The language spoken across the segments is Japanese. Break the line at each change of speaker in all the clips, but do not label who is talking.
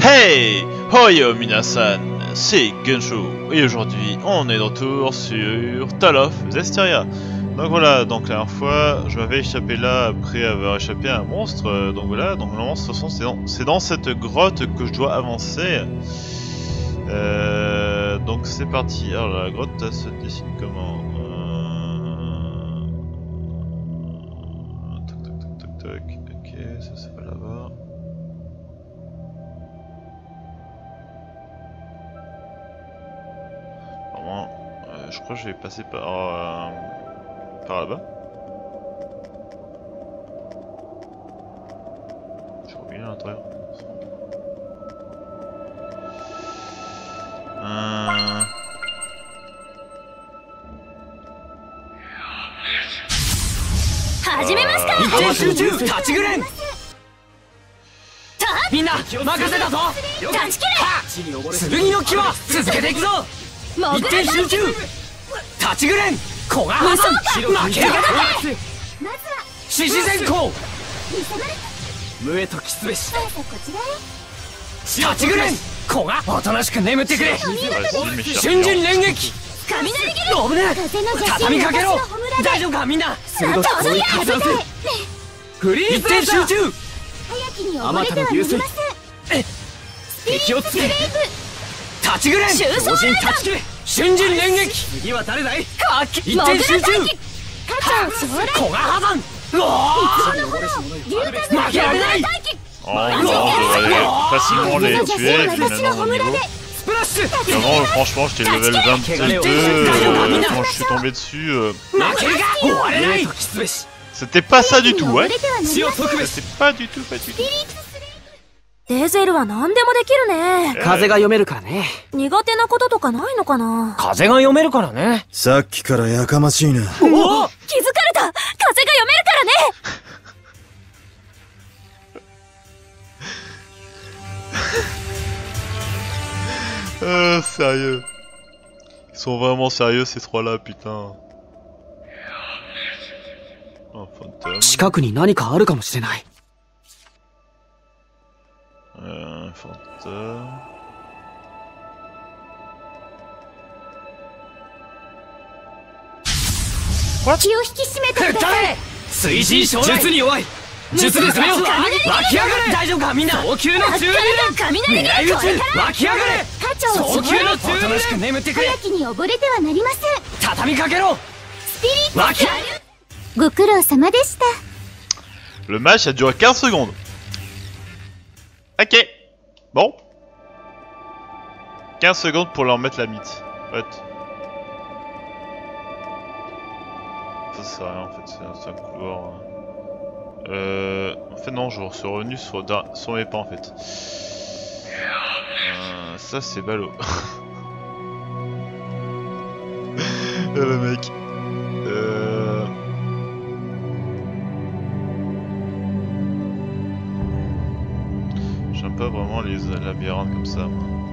Hey! Hoyo minasan, c'est Gensho et aujourd'hui on est de retour sur Tale of Zestiria. Donc voilà, donc la dernière fois je m'avais échappé là après avoir échappé à un monstre. Donc voilà, donc normalement de toute façon c'est dans cette grotte que je dois avancer. Donc c'est parti. Alors la grotte elle se dessine comment? Toc toc toc toc toc. Ok, ça va là-bas. Je crois que je vais passer par là-bas. Je reviens à l'intérieur. Oh non, j'aurais facilement les tuer, puis maintenant mon niveau. Avant, franchement, j'étais level 22 quand je suis tombé dessus. C'était pas ça du tout, ouais. C'était pas du tout.
デゼルは何でもできるね。
風が読めるからね。
苦手なこととかないのかな。
風が読めるからね。
さっきからやかましいな。
おお、気づかれた。風が読めるからね。
Sérieux. Ils sont vraiment sérieux ces trois-là, putain. Un fantôme.
近くに何かあるかもしれない。
Un fantôme. What?
気を引き締めてください。
水神将術に弱い。術で攻めよう。湧き上がれ。大丈夫かみんな。早急の中流。狙い撃つ。湧き上がれ。早急の中流。おとなしく眠ってくれ。
早きに溺れてはなりません。
畳みかけろ。
スピリッツ。
湧き。
ご苦労様でした。
Le match a duré 15 secondes. Ok. Bon. 15 secondes pour leur mettre la mythe. What? Ça sert à rien en fait, c'est un couloir. En fait non, je suis revenu sur mes pas en fait. Ça c'est ballot. Le mec. J'aime pas vraiment les labyrinthes comme ça.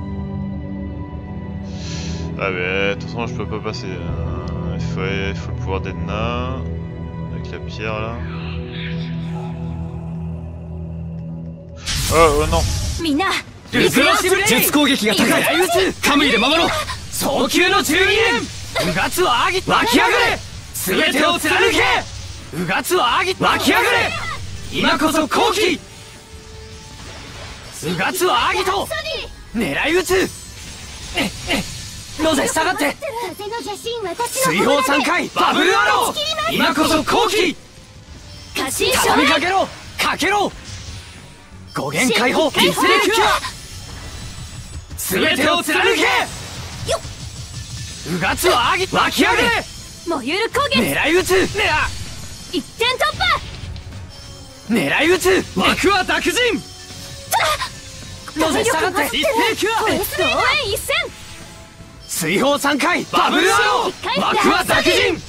Ah mais de toute façon je peux pas passer. Il faut le pouvoir d'Edna avec la pierre là. Oh non.
みんな。
術攻撃が高い。カムイで守ろう。早急の中二連。うがつはあぎ湧き上がれ。すべてを貫け。うがつはあぎ湧き上がれ。今こそ好機。うがつはアギト。狙い撃つ。ロゼ下がって。水砲3回バブルアロー。今こそ好機。畳みかけろ。かけろ。5弦解放リフレクア。すべてを貫け。うがつはアギ湧き上がれ。
燃ゆる攻撃。
狙い撃つ。
一点突破。
狙い撃つ。枠は濁人。ロゼ下がってリフレクア。
応援一戦。
水砲3回バブルアロー。枠は濁人。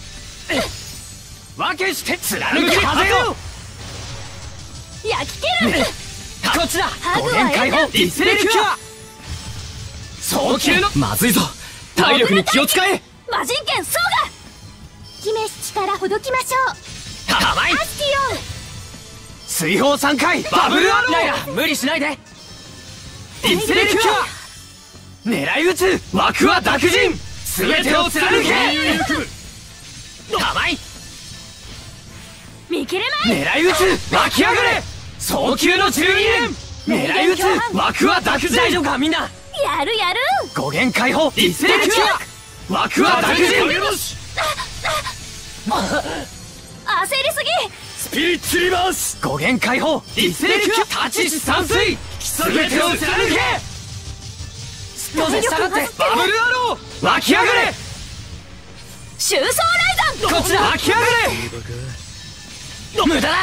分けして貫け風よ。
焼き切る。
こっちだ。5弦解放リフレクア。早急のまずいぞ。体力に気を使え。
魔人剣ソーガ。姫七からほどきましょう。
甘い。
アスティオン。
水砲3回バブルアロー。無理しないで。 ディスレキュア狙い撃つ枠は濁人全てを貫け甘い
見切れまい
狙い撃つ湧き上がれ早急の12年狙い撃つ枠は濁人大丈夫かみんな
やるやる
5限解放ディスレキュア枠は濁人
焦りすぎ
スピリッツリバース5限解放ディスレキュア立ち地散水全てを貫けどうせ下がってバブルアロー湧き上がれ
周走雷山
こっちだ湧き上がれ無駄だ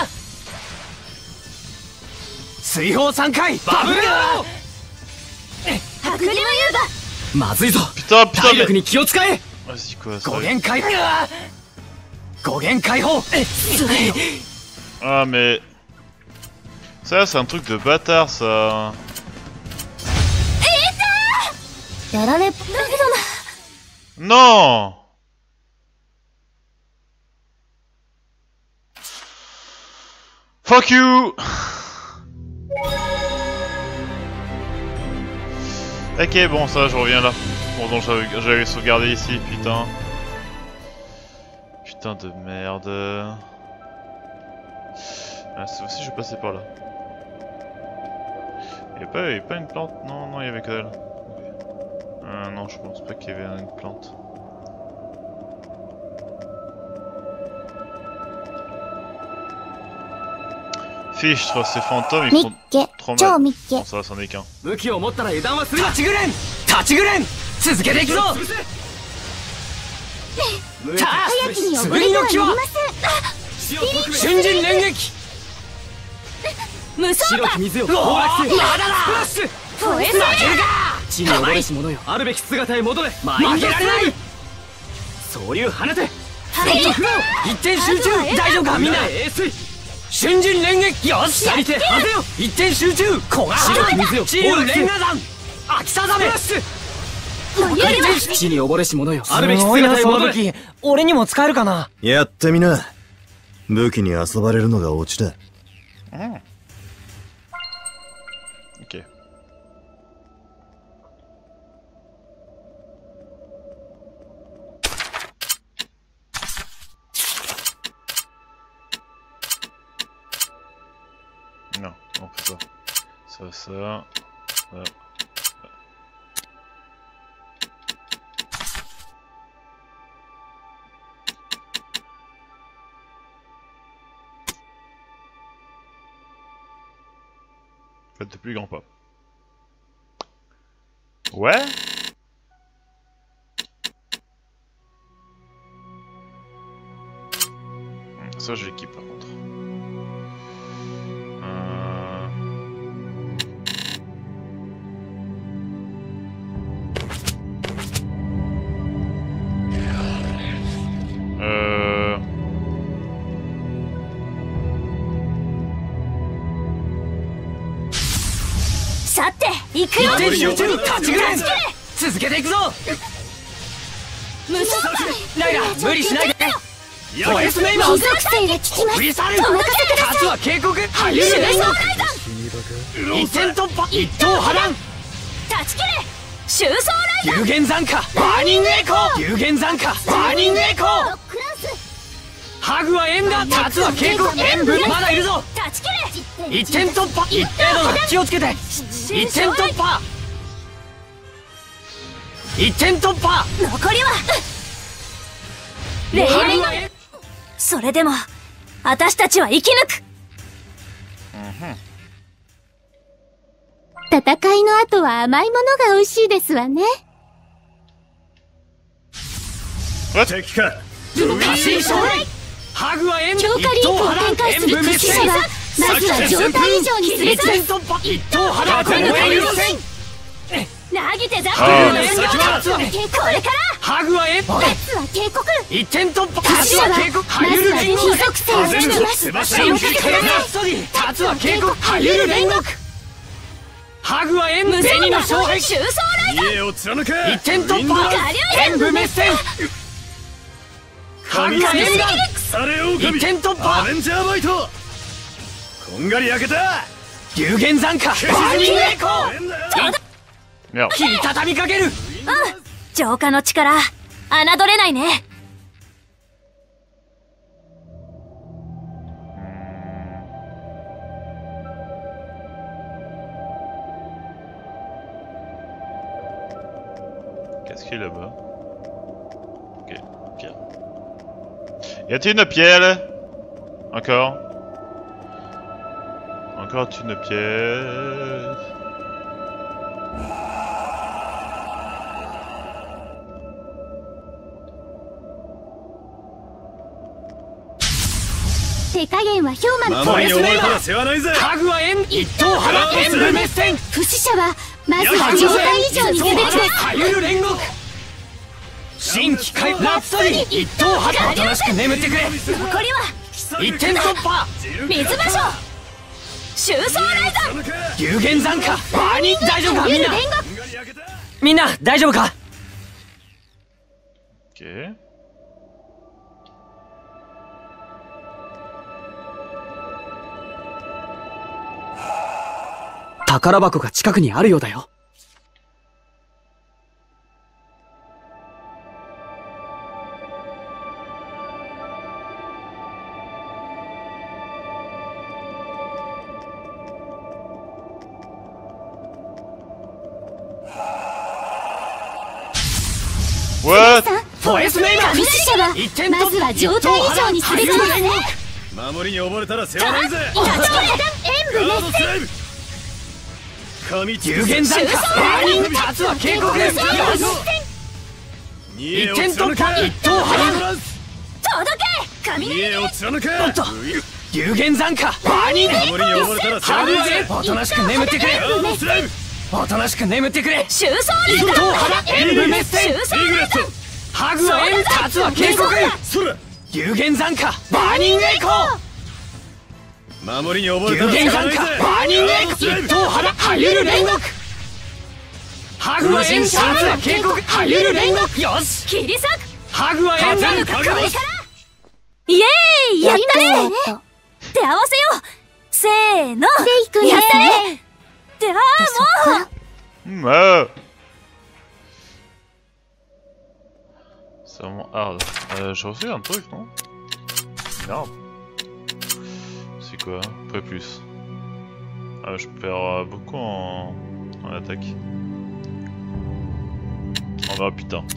水砲3回バブルアロー
白龍遊馬
まずいぞ
Putain,
体
putain,
力
mais...
に気を使え
Vas-y, quoi, ça...
5限解放5限解放
Ah, mais... Ça, c'est un truc de bâtard, ça.
やられだけどな
Non! Fuck you! Ok, bon, ça, je reviens là. Bon, donc j'avais sauvegardé ici, putain. Putain de merde. Ah, cette fois-ci, je vais passer par là. Y'avait pas une plante? Non, non, il y avait que dalle. Non, je pense pas qu'il y avait une plante. Fichtre, ces fantômes, ils font trop mal.
超密
Bon, ça, c'en est qu'un.
武器を持ったら油断はするな立ちぐれん立ちぐれん続けていくぞさあ
早きに
素
溺れてはなり
振りの気は
ません
瞬陣連撃
無双馬
白き水よ崩落せよまだだフラッシュ
ポエス
負けるか地に溺れし者よあるべき姿へ戻れ負けられない総流放て
はい
一点集中大丈夫かみんな衛水瞬陣連撃よし左手当てよ一点集中小が白き水よチーム連打弾秋定め
余裕は
地に溺れし者よあるべき姿へ戻れ俺にも使えるかな
やってみな。武器に遊ばれるのがオチだ。
Ok. Non, on fait ça. Ça. Faites de plus grands pas. Ouais. Ça je l'équipe par contre.
さて行くよ
一点集中立ちぐれん続けていくぞ
無双馬
ライラ無理しないでポエスネイマー
火属性が効きます
振り去る
お任せください
勝つは警告俳優
周
連
走
続
雷山
一点突破一等波乱
断ち切れ周走雷
有限残火バーニングエコー有限残火バーニングエコー
山クランス
ハグはエンダー立つは警告演武まだいるぞ
断ち切れ
一点突破一程度だ気をつけて一点突破一点突破
残りはレイメンそれでも私たちは生き抜く戦いの後は甘いものが美味しいですわね
敵か。
過信将来ハグはエンダー
強化リンクを展開する駆使者はまずは状態以上にする
一点突破一等波乱これ
投げてザッ
あー
プこれから
ハグはエンダー
夏は警告
一点突破
駆使者はまずは非属性を引きますお任せください
立つは警告ハユル煉獄ハグはエン
無双
紅の
馬
勝敗
周走雷
家を貫け。
一点突破演武滅戦ハグはエンダ
腐れ
一点突破
アベンジャーバイト。こんがり焼けた。
流言残火バーニングエコー
Merde.
切り畳みかける。
浄化の力侮れないね。
Qu'est-ce qu'il y a là-bas? Ok, pierre. Y a-t-il une pierre là? Encore? Encore une pierre.
手加減は氷馬の
守りに追われたら世話ないぜ。ハグは一等原演武滅戦。
不死者はまずは状態以上にすべきです。
ハユル煉獄新規開ラプソディ一等原おとなしく眠ってくれ。
残りは
一点突破
水場所収束ライザー
流言残火バーニング大丈夫かみんな。
煉獄
みんな大丈夫か。
Ok.
宝箱が近くにあるようだよ。
What?
フォエスメイマー
不死者はまずは状態以上にすべきですね。
守りに溺れたら世話ないぜ。
立ち切れ演武滅戦
流言残火バーニング竜は警告です。一点突破一等原
届け雷
を貫け。
おっと流言残火バーニング
守りに溺れたら世話
ハグ
ないぜ。
ぜおとなしく眠ってくれ。おとなしく眠ってくれ。
収束
一等原演武滅戦
収束ライザー
ハグは竜は警告
それ
流言残火バーニングエコー
守りに溺れた
流言
ら世話ないぜ。
残火バーニングエコー一等原ハユル煉獄ハグは竜は警告ハユル煉獄よし
切り裂く
ハグは
これからイエーイやったね手合わせようせーのやったねってもう
Ah. C'est vraiment hard. J'ai reçu un truc, non? Merde. C'est quoi? Pas plus. Ah, je perds beaucoup en attaque. On verra plus tard.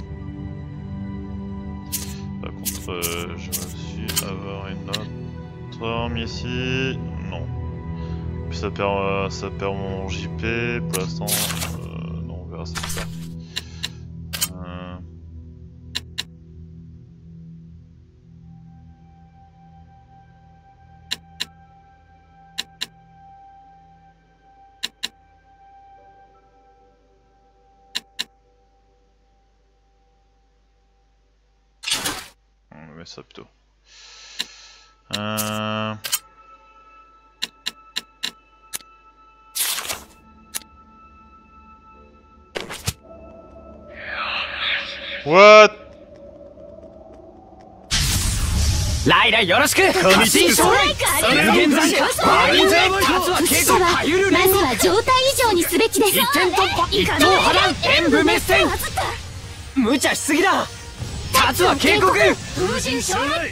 Par contre, j'ai réussi à avoir une autre arme ici. Non. Puis ça perd mon JP. Pour l'instant, non, on verra ça plus tard. On va mettre ça plutôt. What?
ライラよろしく過信将来流言残火バーニングエコー竜は
不死
警
者は
告ハユル
まず
煉獄
は状態以上にすべきです
一点突破一等波乱演武滅戦無茶しすぎだ竜は警告
風神将来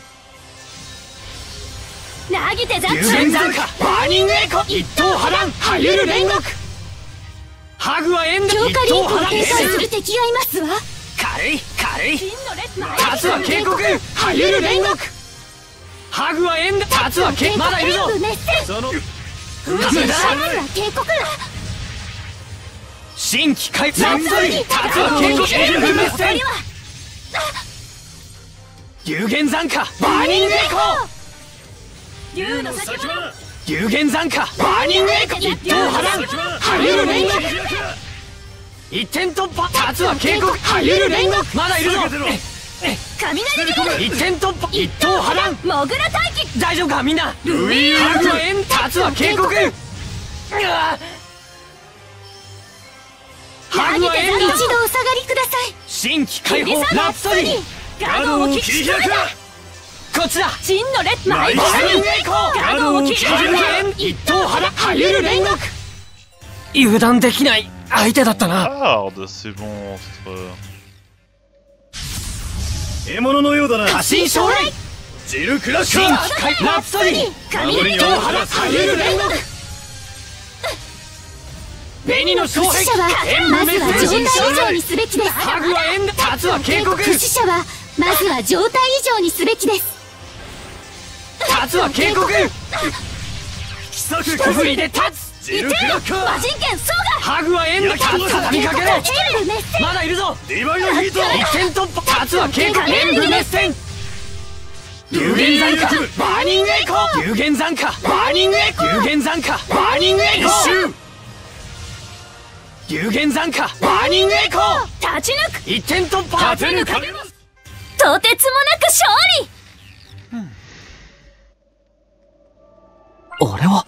投げてザッ
流言残火バーニングエコー一等波乱ハユル煉獄ハグはエンダ
強
一等
化リンクを
波乱
警戒する敵がいますわ
軽い軽い
真の列
竜は警告ハユル煉獄ハグはエンダ竜は警まだいるぞ
演武滅戦
その
風神将来は警告
新規開ラプソディ竜は警告演武滅戦流言残火バーニングエコー
竜の先は
流言残火バーニングエコー一等波乱ハユル煉獄一点突破竜は警告ハユル煉獄まだいるぞ
雷リング
一点突破一等波乱
モグラ待機
大丈夫かみんなハグはエン竜は警告ハグはエン
一度お下がりください
新規解放ラプソディ
ガードを切り開く
こっちだ
真の列
バーニングエコー
ガードを切り開く
ハグはエン一等波肌はゆる煉獄。油断できない相手だったな。
Hard, ces monstres.
獲物のようだな。
家臣将来
ジルクラッ
新
カ
機械ラプソディ
守りに
一刀肌はゆる煉獄。紅の将兵
死者は
演
まず
武滅
は状態以上にすべきです。
ハグは縁だ。達は警告。
死者はまずは状態以上にすべきです。
達は警告。
奇策
一振りで立つ。
ジルクラッカ
魔人剣ソー
ハグは縁だ。達畳みかけろ。
ガ演武滅戦。
まだいるぞ。
ディバイドヒート
一点突破。達は警告。演武滅戦。有限残火バーニングエコー。有限残火バーニングエコー。有限残火バーニングエコ
一
ー。
周
有限残火バーニングエコー。
立ち抜く。
一点突破。
立てぬかれます。
とてつもなく勝利。
俺は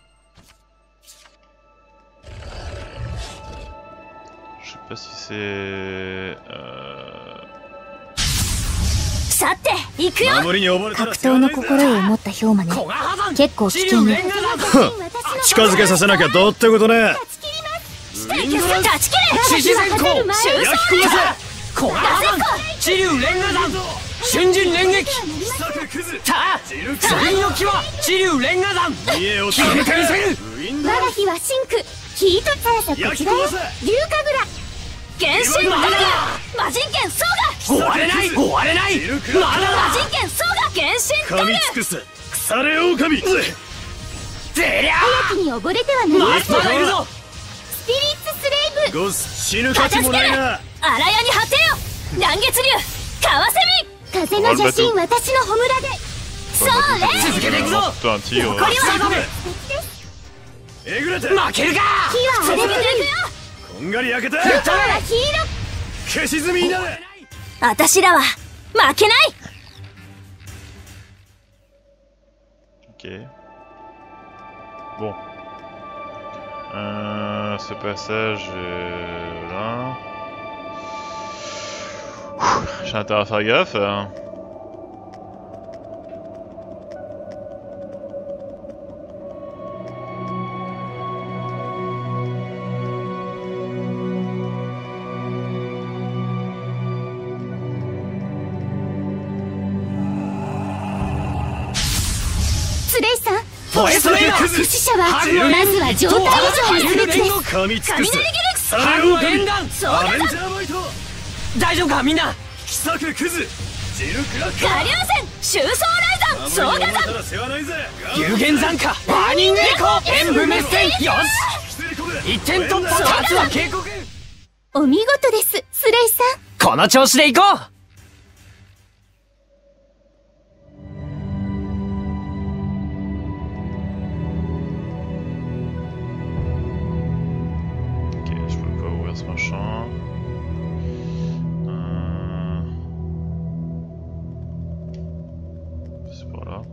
Je sais pas si c'est.
さて行くよ。
守りに溺れたら
格闘の心得を持った氷馬ね。
古賀破山
結構危険ね。
近づけさせなきゃどうってことね。
ウィンドラン
断ち切れ。
獅子善光
終
焼き壊
古賀破山地流連河山瞬陣連撃。
奇策クズ
さあ
ジルクラ
次の木は地流連河山
家を
決めてみせる。
ウィンドラン
我が火はシンク。ヒート速さこちらへ。
焼き壊せ
龍神楽。原神
まだだ。
魔人剣ソー
終われない終われない。
ジルクラッカ
まだ
ガ。魔
だ。
人剣ソーガ。原神
噛み尽くす腐れ狼
ぜりゃ
火に溺れてはなりません。
まだいるぞ。
スピリッツスレイブ。
ゴス死ぬ価値もないな。
荒屋に果てよ。乱月流カワセミ。風の邪神私の穂村で。それ。
続けていくぞ。
Plutôt un tigre.
これは
定め
えぐれて
負けるか。
火は続けていくよ。
こんがり焼けて
ほらヒーロ
消し済みになれ。
ー。私らは負けない。
Ok. Bon. Ce passage. Voilà. J'ai intérêt à faire gaffe.
スレイさん。
フォエストレーナー
不死者はまずは状態以上にすべきです。
噛み尽くす
雷ギルクス。
腐れ
ハグは
狼
縁談。
アベンジャーバイト
大丈夫かみんな。
奇策クズジルクラッカ
ガリュウ戦。周走雷山。ソーガ山。
たら世話ないぜ。
有限残火バーニングエコー。演武滅戦。よし
失礼こめ
一点突破。達は警告。
お見事です、スレイさん。
この調子でいこう。
Ok, je peux pas ouvrir ce machin. C'est par là.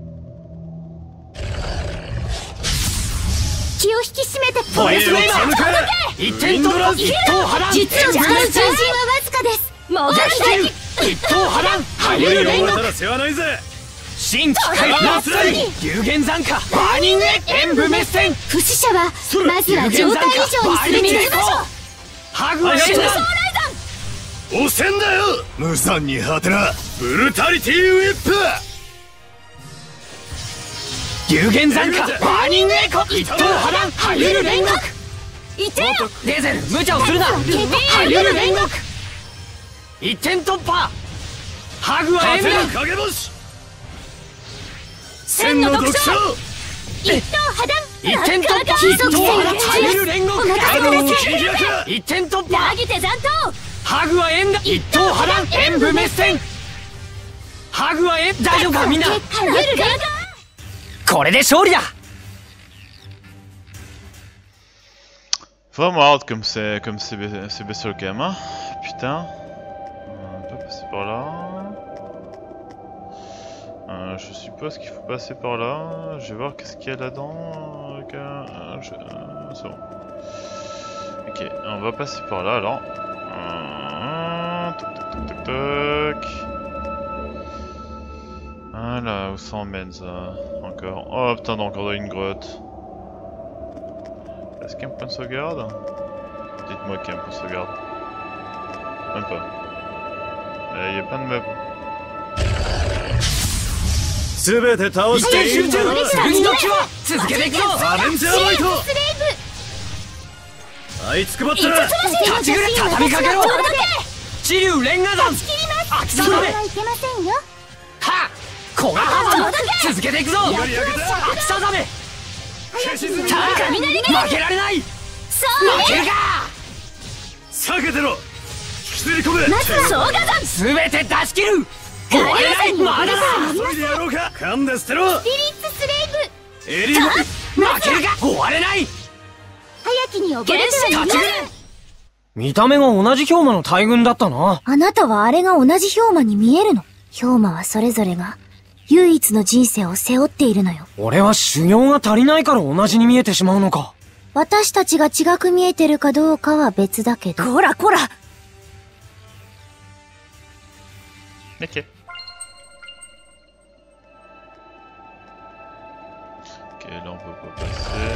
気を引き締めて。
フォエストレーナー一点突破。一刀破断。
実を使う超人はわずかです。もがきだき。
一刀破断。はゆる煉獄。
守れたら世話ないぜ。
新機械ラプソディ有限残火バーニングエ演武滅戦。
不死者はまずは状態以上にすべきです。
ハグは縁談。
汚染だよ無残に果てなブルタリティウィップ。
有限残火バーニングエコ一刀破断。はゆる煉獄。
いてよ。
デゼル無茶をするな。はゆる煉獄一点突破。ハグは
果て
縁談。
ぬ影星
千の独唱。一刀破断。
一点突破。
貴族
一刀破断。
戦
はゆる煉獄。
お任せください。
切り開く
一点突破。
ラギテ残党。
ハグは縁談。一刀破断。演武滅戦。ハグは縁。大丈夫かみんな。
はゆる煉獄。
これで勝利だ。
Vraiment hard comme c'est bestioles quand même, hein. Putain. On peut passer par là. Je suppose qu'il faut passer par là. Je vais voir qu'est-ce qu'il y a là-dedans. C'est bon. Ok, on va passer par là alors. Toc toc toc toc toc. Voilà, où ça emmène ça? Encore. Oh putain, encore une grotte. Est-ce qu'il y a un point de sauvegarde? Dites-moi qu'il y a un point de sauvegarde. Même pas. Il y a plein de meubles.
すべて倒していいんだな。
次の気は続けていくぞ。
アベンジャーバイト。あいつくばったら
立ちぐれ畳みかけろ。地流レンガ山秋定め。は古賀浜続けていくぞ。秋定め。さあ負けられない。負けるか。
避けてろ。引きずり込め。
すべて出し切る。終われない。まだだ。
急いでやろうか。噛んで捨てろ。
スピリッツスレイブ
エリー
負けるか。終われない。
早きに溺れてはい
立ちぐれ。見た目が同じ氷馬の大群だったな。
あなたはあれが同じ氷馬に見えるの。氷馬はそれぞれが唯一の人生を背負っているのよ。
俺は修行が足りないから同じに見えてしまうのか。
私たちが違く見えてるかどうかは別だけど。
こらこら
Ok. Ok, là on peut pas passer.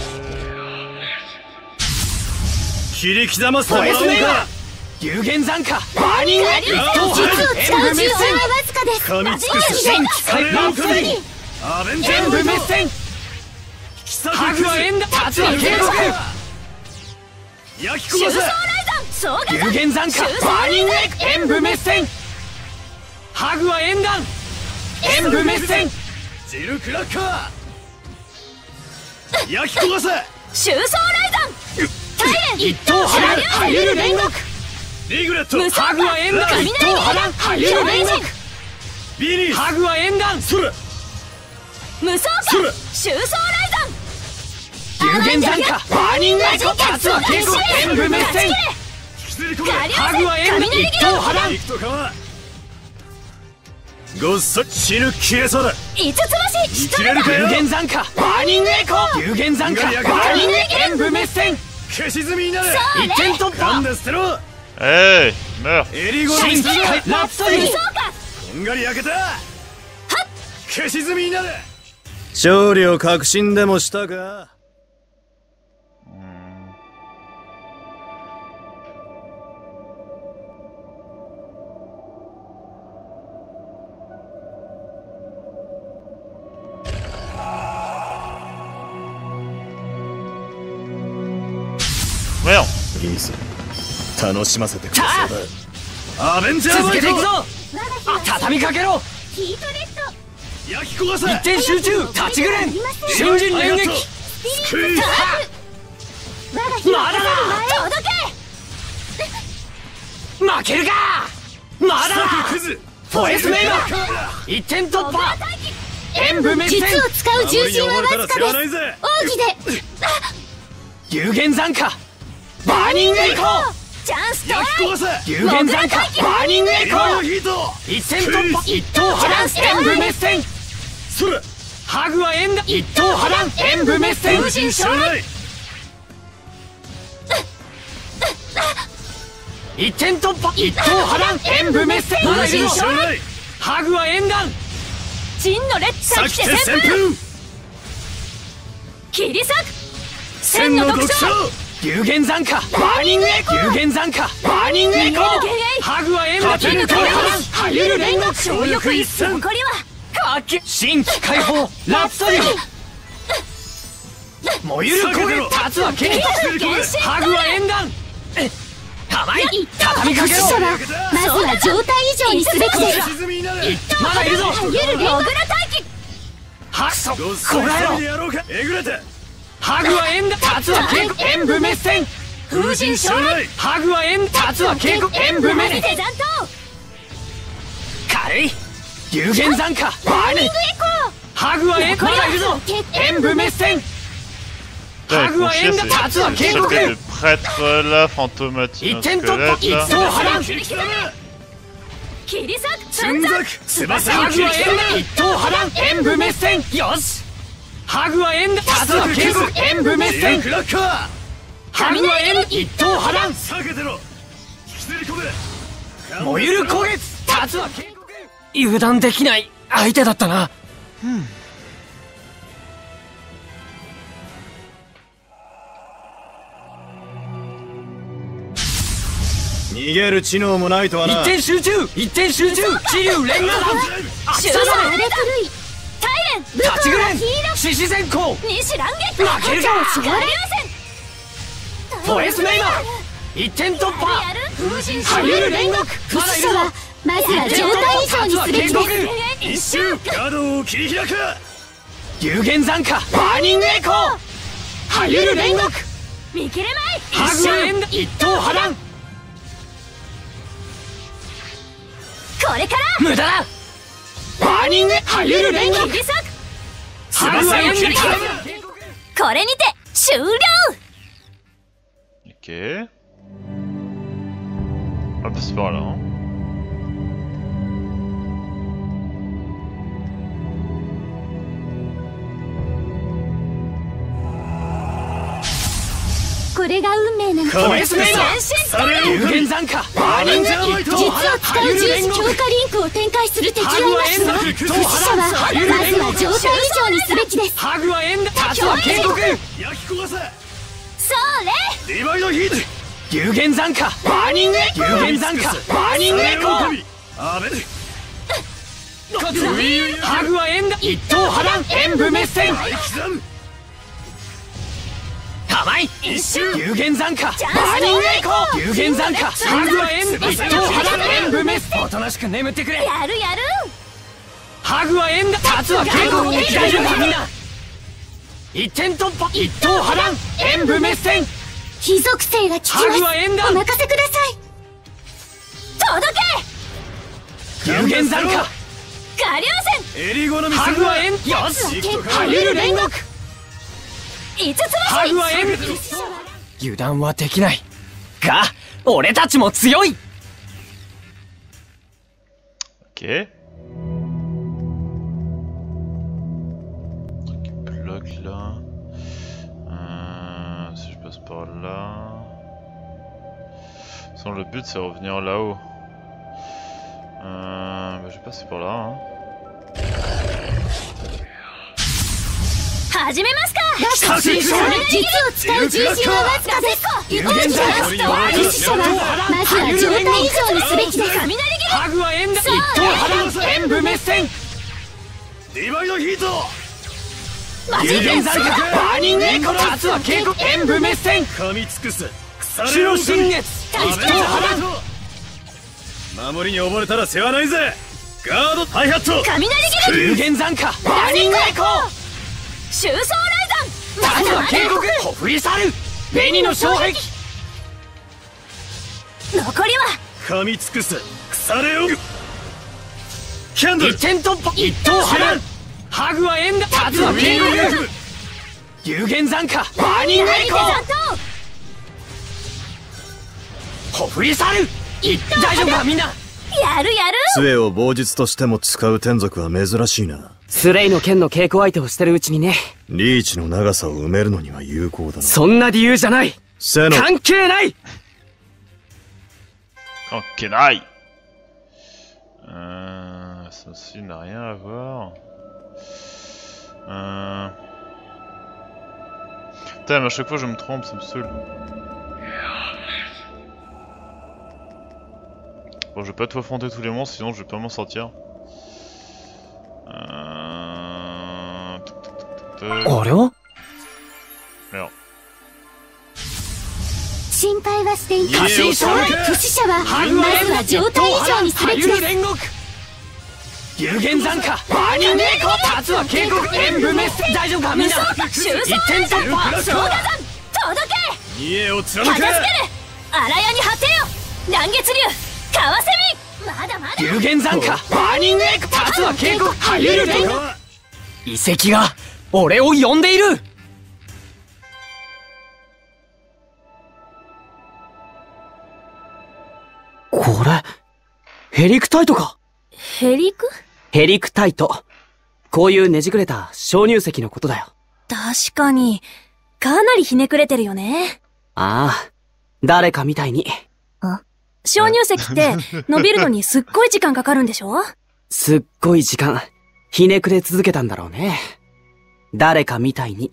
切り刻ませてもらおうか。
有限残火バーニング
実を使う重心はわずかです
噛みつくし
新機械ラプソディ
アベンジャー
全部滅戦。ハグはエンダー立つは警告。
焼き込ませ。
有限残火バーニング演武滅戦。ハグは演弾演武滅戦。
ジルクラッカー焼き焦がせ。
周走雷山
一刀波乱ハユル煉獄。
リグレット
ハグは演弾一刀波乱ハユル煉獄。
ビリー
ハグは演弾
それ
無双
それ
化周走雷山
有限残火バーニングエコ立つは警告演武滅戦。
引きずり込め。
ハグは演弾一刀波乱。
行くとかはごっそ死ぬ消えそうだ。
五つ星
生きれるかよ。
有限残火バーニングエコ有限残火バーニング演武滅戦。
消し積みになれ。
一点突破。
噛んで捨てろ。
Hey, meurs.
エリゴの
新
にする。
機械ラプソディ
無双化
こんがり焼けた。消し積みになれ。
勝利を確信でもしたか。
Merde.
いいぞ。楽しませてくれそうだ。アベンジャーバイト
続けていくぞ。畳みかけろ。
ヒートレッド
焼き焦がせ。
一点集中立ちぐれん新人連撃。
スクイーズ。
我が火を
まだだ。
届け
負けるか。まだだ。
クズ。
フォレスメイド一点突破演武滅戦。
実を使う重心はわずか
世話な
です
いぜ。
奥義で
有限残火バーニングエコ
チャンストラ
焼き焦がせ。
有限残火バーニングエコ
今のヒート。
一点突破一刀波乱演武滅戦。
それ
ハグは演だ一刀波乱演武滅戦。
無人将来。
一点突破一刀波乱演武滅戦。
無人将来。
ハグは演弾
真の烈
さきて
さきて旋
旋
風
風。
切り裂く
千の独唱。
有限残火バーニングエコ有限残火バーニングエコハグは演だ一刀波乱ハユル煉獄
強力一戦。
残りは
かっけ新規解放ラプソディ燃ゆる焦げ立つは剣ハグは演弾玉井畳みかけろ。
まずは状態以上にすべきです
沈みになれ。
まだいるぞ。
ゆるモグラ待機
ハクソこ
ごっそり
らえろ。
でやろうか。えぐれて。
ハグは演だ立つは警告演武滅戦。
風神将来。
ハグは演立つは警告演武滅戦。
手残党
軽い有限残火バーニングハグは演まだいるぞ演武滅戦。
Putain,
ハグ
ils font
は
chier
演だ
ces
立つは警告
espèces de prêtres là, fantomatiques,
一
un
点突破
squelette
一
là.
刀波乱
切り刻め。
切り裂く
寸作翼
ハグ
を切り刻
は演だ一刀波乱演武滅戦。よしハグは演だ立つは警告演武滅
め。
戦。
クラッカー。
ハグは演だ一刀波乱
避けてろ。引きずり込め。
燃ゆる焦げ立つは警告。油断できない相手だったな。
逃げる知能もないとはな。
一点集中、一点集中、気流連打弾。
シューサーで狂い大連
立ちぐれん、獅子先行。
西乱撃
負けるか。
下流
フォレスメイマー一点突破。ハリュル煉獄。まだいるぞ。
まずは状態以上にすべきです。
一周
ガードを切り開く。
有限残火バーニングエコー。ハリュル煉獄。
見切れまい
ハグはエンド一刀破断。
これから
無駄だ。バーニングハリュル煉獄。
切り裂く
ハグはエンド
これにて終了。
Ok. Hop, c'est par là. Hein.
これが運命なの。
フォレスメイマー有限残火バーニング一刀破断。
使う重視強化リンクを展開する敵がいますわ。
ハグはエンド
死者はまずは状態以上にすべきです。
ハグはエンド立つは警告。
焼き焦がせ。
それ
ディバイドヒート。
有限残火バーニング有限残火バーニングエコー。
アベル。
こっちだ。ハグはエンド一刀破断。演武滅戦。玉井一周有限残火バーニングエコー。有限残火ハグはエンド一刀破断。演武滅おとなしく眠ってくれ。
やるやる
ハグはエンド立つは警告。大丈夫かみんな。一点突破一刀破断。演武滅戦。
非属性が効き
ハグは
ます。
エンド
お任せください。
届け
有限残火
ガリュ
エリゴのミス。
ハグはエンドよしハリュル煉獄。
5つ
ハグはエンド油断はできないが俺たちも強い。
Ok. Bloc là. Si je passe par là. Sans le but c'est revenir là-haut. Je vais passer par là. Hein.
始めますか
しかし
実を使う重心はわずかです。
有限残火バーニング
死者はまずは状態以上にすべきです。
雷切り
ハグはエンド一刀破断。演武滅戦。
ディバイドヒート。
有限残火バーニングエコー。立つは警告。演武滅戦。
噛み尽くす。腐
中
れを
心月一刀破断。
守りに溺れたら世話ないぜ。ガードハイハット。
雷切り
有限残火バーニングエコー。
周走雷
立つは警告。ほふり去る紅の障壁。
山残りは
噛み尽くす。腐れをキャンドル。
一点突破一刀破断。ハグはエンド立つは警告。有限残火バーニングエコー。ほふり去る大丈夫かみんな。
やるやる
杖を棒術としても使う天族は珍しいな。
スレイの剣の稽古相手をしてるうちにね。
リーチの長さを埋めるのには有効だな。
そんな理由じゃない。
背の
関係ない。
Ok, nice. Ça aussi n'a rien à voir. Putain, mais à chaque fois je me trompe, ça me saoule. Bon, je vais pas tout affronter tous les monstres, sinon je vais pas m'en sortir.
あれは
Merde.
心配はしていた。
過信症
不死者は
ハグはエンド
まずは状態以上にすべきです。
煉獄。有限残火バーニングエコー。立つは警告。演武滅戦。大丈夫かみんな。
周走
一点突破。
届け
家を貫け。
片付ける荒屋に果てよ乱月流カワセミまだまだ
有限残火バーニングエコー。立つは警告。ハリュル煉獄。遺跡が俺を呼んでいる。
これヘリクタイトか。
ヘリク
ヘリクタイト、こういうねじくれた鍾乳石のことだよ。
確かにかなりひねくれてるよね。
ああ、誰かみたいに。
鍾乳石って伸びるのにすっごい時間かかるんでしょ。
すっごい時間ひねくれ続けたんだろうね。誰かみたいに。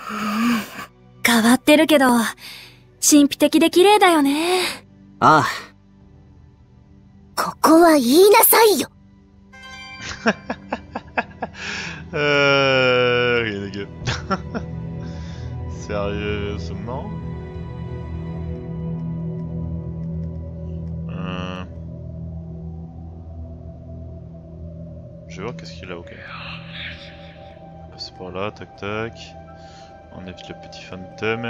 変わってるけど神秘的で綺麗だよね。
ああ、
ここは言いなさいよ。
Rien de gueule. Sérieusement? Je vais voir qu'est-ce qu'il a, ok. On va passer par là, tac tac. On évite le petit fantôme.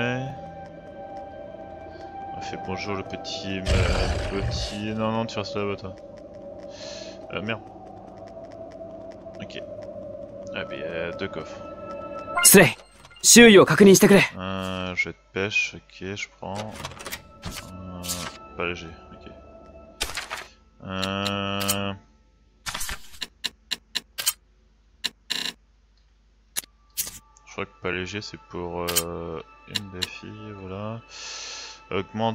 On fait bonjour le petit... Non, non, tu restes là-bas toi. Merde. Ok. Ah bah y'a 2 coffres.
Slay, 周囲を確認してくれ。
Jet de pêche, ok, je prends. Pas léger, ok. Je crois que pas léger c'est pour une des filles, voilà. Augmente...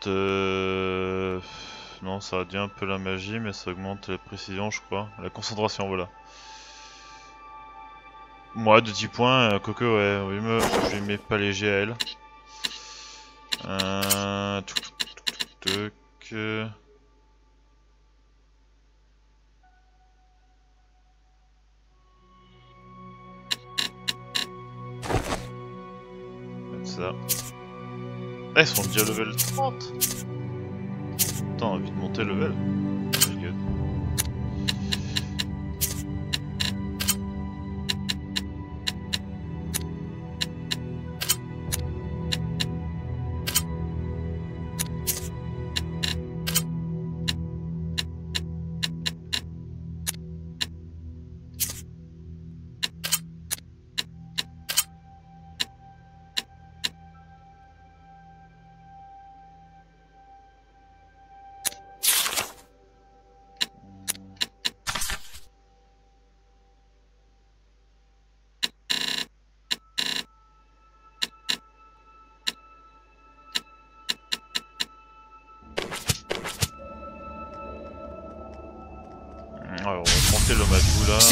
Non, ça réduit un peu la magie, mais ça augmente la précision, je crois. La concentration, voilà. Moi, de 10 points, Coco, ouais, je lui mets pas léger à elle. Ça. Ah, ils sont déjà level 30. Putain, on a envie de monter level. Alors, on va monter le matou là.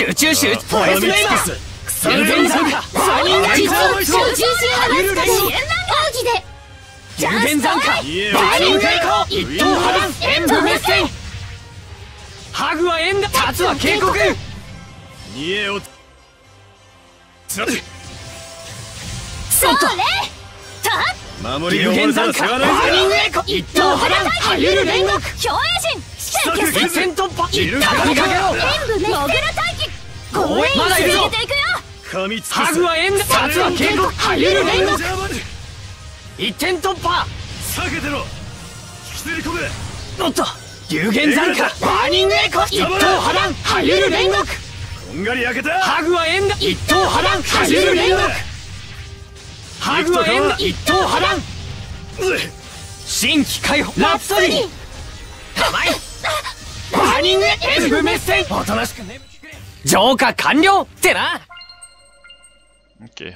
Ok.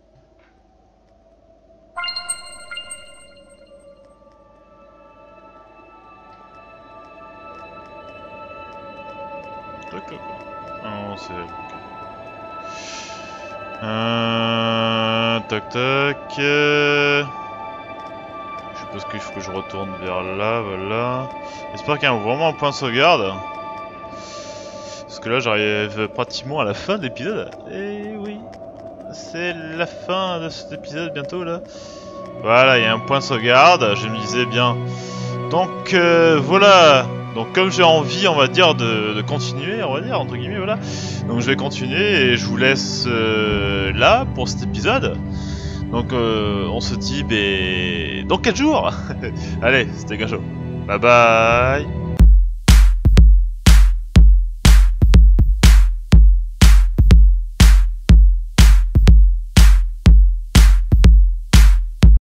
D'accord. Non, c'est... Tac tac. Je suppose qu'il faut que je retourne vers là, voilà. J'espère qu'il y a vraiment un point de sauvegarde. Parce que là j'arrive pratiquement à la fin de l'épisode. Et oui, c'est la fin de cet épisode bientôt là. Voilà, il y a un point de sauvegarde, je me disais bien. Donc voilà. Donc comme j'ai envie, on va dire, de continuer, on va dire, entre guillemets, voilà. Donc je vais continuer et je vous laisse là pour cet épisode. Donc on se dit dans 4 jours. Allez, c'était Gacho. Bye bye.